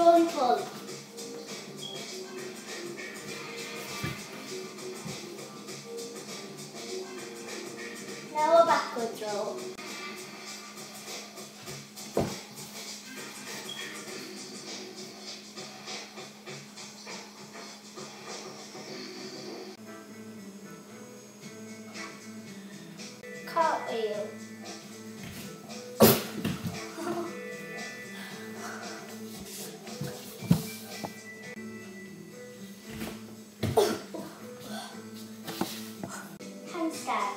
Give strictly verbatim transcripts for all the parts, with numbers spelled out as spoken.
Roll pull. Now a backwards roll. Cartwheel. Handstand.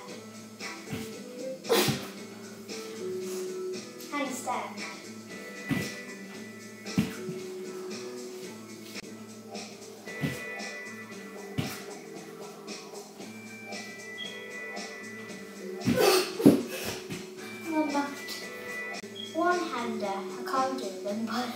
Handstand. Mama. One hander. I can't do them, but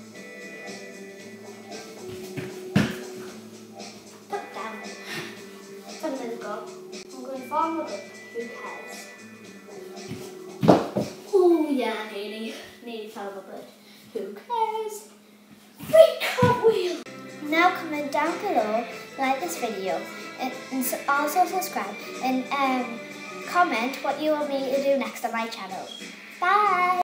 put down. Some of them go. I'm going forward. Who cares? Oh yeah, nearly, nearly fell over, but who cares? Free cartwheel! Now comment down below, like this video, and, and also subscribe, and um, comment what you want me to do next on my channel. Bye!